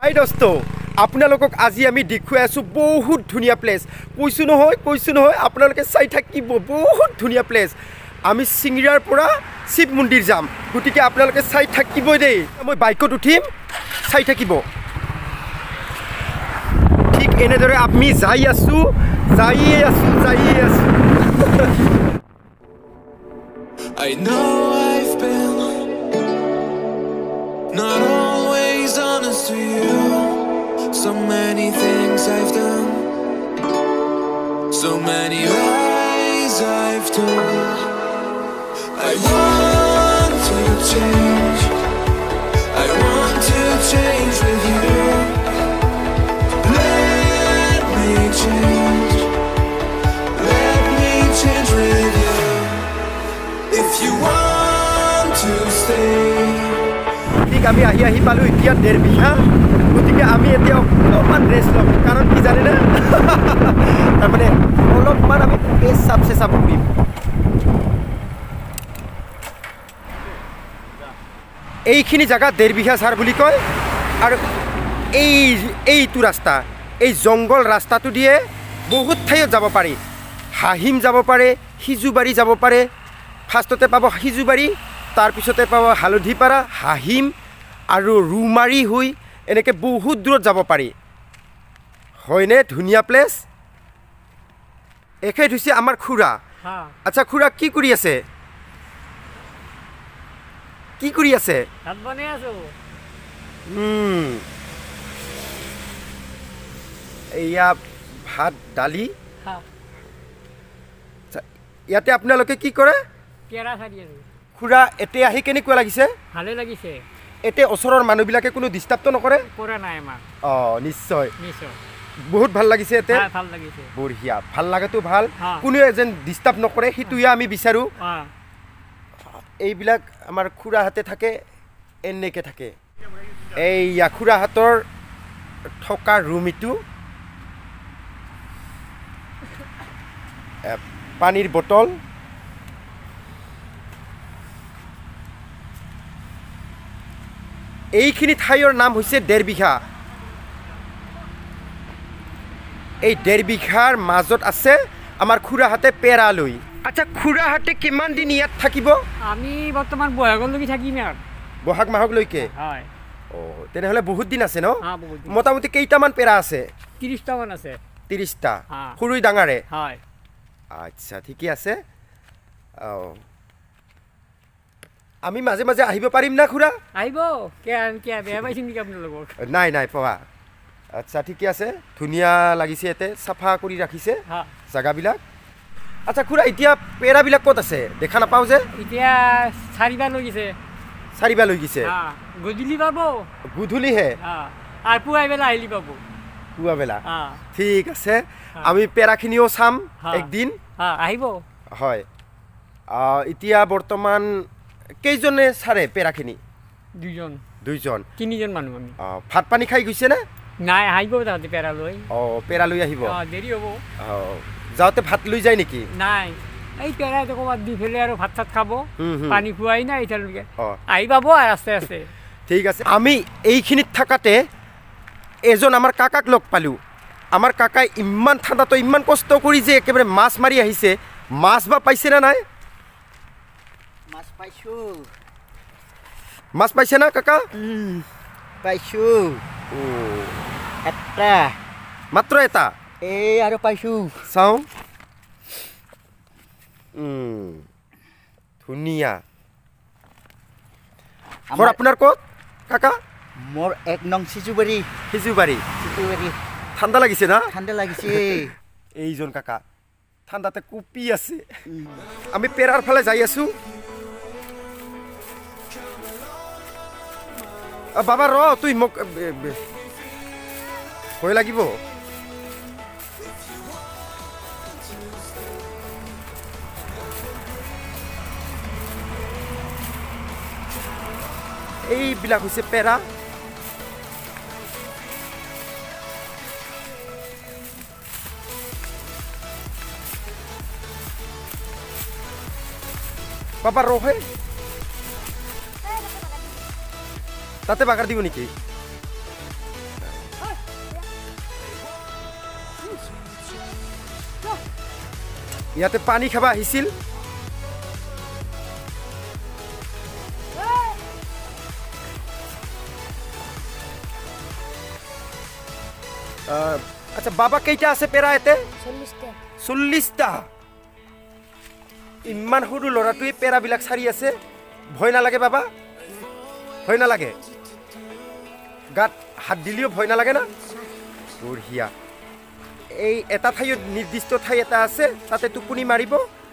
হাই দোস্ত আপোনালোকক আজি আমি দেখুৱাই আছো বহুত ধুনীয়া প্লেস কৈছো নহয় আপোনালোকে চাই থাকিব বহুত ধুনীয়া প্লেস আমি সিংৰিয়াৰ পৰা শিৱ মন্দিৰ যাম গতিকে আপোনালোকে চাই থাকিব দেই মই বাইকত উঠিম চাই থাকিব ঠিক এনেদৰে আমি যাই আছো I know I've been not always honest to you. So many things I've done, so many lies I've told. I want to change, I want to change with you. Let me change with you. If you want to stay. ঠিক আমি আহি পালো এতিয়া 1.5 বিঘা গতিকে আমি এতিয়া অলপমান rest লম কাৰণ কি জানে না তাৰমানে অলপমান আমি পেজ চাব কৰিম এইখিনি জায়গা 1.5 বিঘা সাৰ বুলি কয় আৰু এইটো ৰাস্তা এই জংগল ৰাস্তাটো দিয়ে বহুত ঠাইত যাব পাৰি হাহিম যাব পাৰে হিজুবাৰী যাব পাৰে ফাৰ্ষ্টতে পাব হিজুবাৰী তাৰ পিছতে পাব হালধিপাৰা হাহিম আৰু ৰুমাৰী হৈ এনেকে বহুত দূৰত যাব পাৰি হয়নে ধুনীয়া প্লেস একে ধুছি আমাৰ খুৰা আচ্ছা খুৰা কি কৰি আছে ভাত বনাই আছো এয়া ভাত ডালি ইয়াতে আপোনালোকে কি কৰে কেৰা সাৰি আছো খুৰা এতে আহি কেনেকুৱা লাগিছে ভালে লাগিছে এতে ওচৰৰ মানুহবিলাকে কোনো ডিস্টাৰ্বটো নকৰে কৰা নাই আমাৰ নিশ্চয় বহুত ভাল লাগিছে এতে ভাল লাগিছে বঢ়িয়া ভাল লাগাটো ভাল কোনো এজন ডিস্টাৰ্ব নকৰে হিতুয়া আমি বিচাৰো এইবিলাক আমাৰ খুৰা হাতে থাকে এনেকে থাকে এই খুৰা হাতৰ থকা ৰুম ইটো পানীৰ বটল এইখিনি ঠাইৰ নাম হৈছে 1.5 বিঘা এই 1.5 বিঘাৰ মাজত আছে আমাৰ খুৰাহাতে পেৰালৈ আচ্ছা খুৰাহাতে কিমান দিন ইয়াত থাকিব আমি বৰ্তমান বহাগলৈকে থাকিম ইয়াত বহাগ মাহলৈকে হয় তেনেহলে বহুত দিন আছে ন মোটামুটি কেইটামান পেৰা আছে 30টা মান আছে 30টা সৰুই ডাঙাৰে হয় আচ্ছা ঠিকই আছে আমি মাঝে মাঝে আহিব পাৰিম না খুৰা আহিব কে বেয়া পাইছিন কি আপোনালোকক নাই পোৱা আচ্ছা ঠিকই আছে ধুনীয়া লাগিছে এতে সাফা কৰি ৰাখিছে জায়গাবিলাক আচ্ছা খুৰা এতিয়া পেৰাবিলাক ক'ত আছে দেখা নাপাও যে এতিয়া চাৰিবা লৈ গিছে গধূলি পাব গধূলিহে আর পুৱাই বেলা আহিলি পাব পুৱা বেলা ঠিক আছে আমি পেৰাখিনিও চাম একদিন আহিব হয় এতিয়া বৰ্তমান কেইজনে সাৰে পেৰাখিনি দুইজন তিনিজন মানুহ আমি ভাত পানী খাই গৈছে না নাই আহিব তাতে পেৰালৈ পেৰালৈ আহিব দেৰি হ'ব যাওঁতে ভাত লৈ যায় নেকি নাই এই পেৰাটো ক'ৰবাত দি ফেলে আৰু ভাত চাত খাব পানী খোৱাই নাই এতিয়ালৈকে আহি পাব আস্তে আস্তে ঠিক আছে আমি এইখিনিত থাকাতে এজন আমাৰ কাকাক লগ পালো আমাৰ কাকাই ইমান ঠাণ্ডাটো ইমান কষ্ট কৰি যে একেবাৰে মাছ মাৰি আহিছে মাছ বা পাইছে না নাই মাছ পাইছে না কাকা পাইছো এটা মাত্ৰ এটা এই আৰু পাইছো চাওঁ ধুনীয়া ঘৰ আপোনাৰ ক'ত কাকা মোৰ 1 নং সিজুবাৰী ঠাণ্ডা লাগিছে না ঠাণ্ডা লাগিছে এইজন কাকা ঠাণ্ডাতে কুপি আছে আমি পেৰাৰ ফালে যাই আছো বাবা ৰ তুই মোক ভয় লাগিব এইবিলাক হৈছে পেৰা বাবা ৰহে তাতে বাগাৰ দিব নেকি ইয়াতে পানী খাবা আহিছিল আচ্ছা বাবা কেইটা আছে পেৰা এতে 40টা ইমান সৰু ল'ৰাটোৱে পেৰাবিলাক চাৰি আছে ভয় নালাগে বাবা ভয় নালাগে গাত হাত দিলেও ভয় নালাগে না বঢ়িয়া এই এটা ঠাইত নিৰ্দিষ্ট ঠাই এটা আছে তাতে টোপনি মাৰিব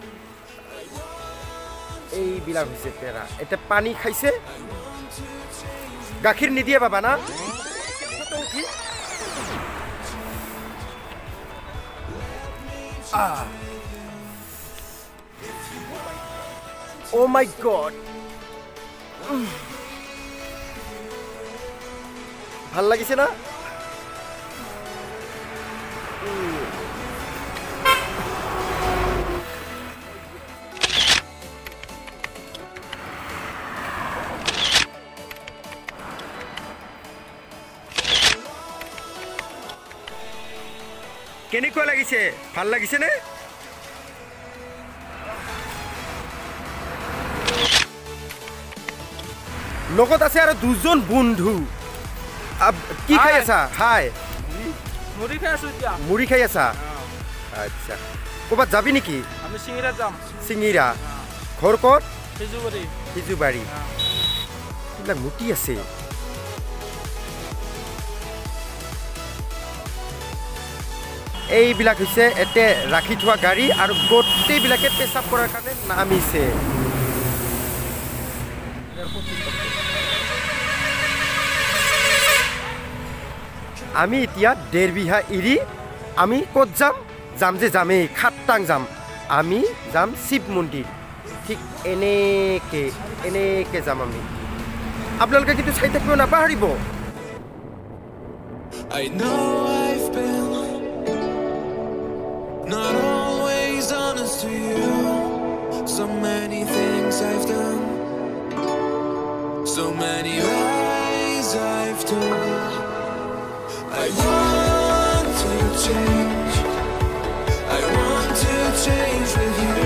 এইবিলাক হৈছে পেৰা এটা পানী খাইছে গাখীৰ নিদিয়ে বাবা না Oh my god ভাল লাগিছে না কেনেকুৱা লাগিছে ভাল লাগিছে নে লগত আছে আৰু দুজন বন্ধু কি খাই আছা হাই মুড়ি খাই আছো এতিয়া মুড়ি খাই আছা আচ্ছা ক'ৰবাত যাবি নেকি আমি চিঙিৰা যাম চিঙিৰা ঘৰ ক'ত সিজুবাৰী এইবিলাক মুটি আছে এইবিলাক হৈছে এতে ৰাখি থোৱা গাড়ী আৰু গোটেইবিলাকে পেচাব কৰাৰ কাৰণে নামিছে আমি এতিয়া 1.5 বিঘা এৰি আমি ক'ত যাম যাম যে যামেই খাটাং যাম আমি যাম শিৱ মন্দিৰ ঠিক এনেকে যাম আমি আপোনালোকে কিন্তু চাই থাকিব নাপাহৰিব I know I've been not always honest to you. So many things I've done, so many lies I've told. I want to change. I want to change with you.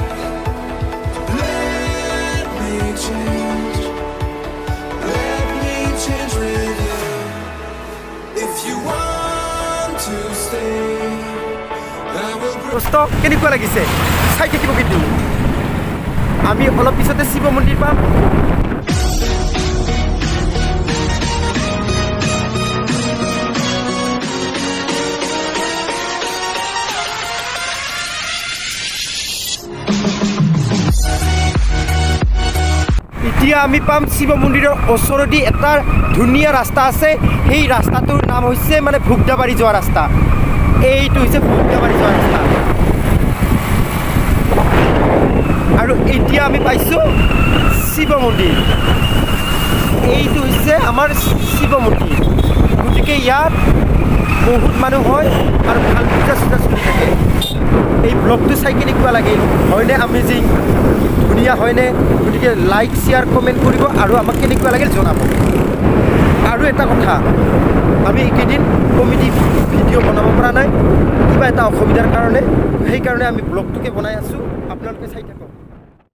Let me change. Let me change with you. If you want to stay, I will bring. দোস্ত কেনেকুৱা লাগিছে চাই থাকিব কিন্তু আমি অলপ পিছতে শিৱ মন্দিৰ পাম এতিয়া আমি পাম শিৱ মন্দিৰৰ ওচৰেদি এটা ধুনীয়া ৰাস্তা আছে সেই ৰাস্তাটোৰ নাম হৈছে মানে ভুগদাবাৰী যোৱা ৰাস্তা এইটো হৈছে ভুগদাবাৰী যোৱা ৰাস্তা আৰু এতিয়া আমি পাইছোঁ শিৱ মন্দিৰ এইটো হৈছে আমাৰ শিৱ মন্দিৰ গতিকে ইয়াত বহুত মানুহ হয় আৰু ভাল পূজা চূজা চলি থাকে এই ব্লগটো চাই কেনেকুৱা লাগিল হয়নে আমেজিং ধুনীয়া হয়নে গতিকে লাইক শ্বেয়াৰ কমেণ্ট কৰিব আৰু আমাক কেনেকুৱা লাগিল জনাব আৰু এটা কথা আমি এইকেইদিন কমেডি ভিডিঅ' বনাব পৰা নাই কিবা এটা অসুবিধাৰ কাৰণে সেইকাৰণে আমি ব্লগটোকে বনাই আছোঁ আপোনালোকে চাই থাকক